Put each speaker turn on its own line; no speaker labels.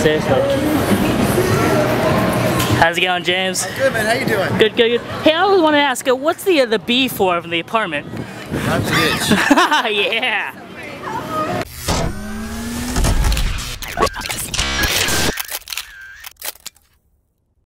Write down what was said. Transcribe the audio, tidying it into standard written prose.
Seriously. How's it going, James?
I'm good, man. How you doing?
Good, good, good. Hey, I always want to ask, what's the B for from the apartment?
I'm the bitch.
Yeah.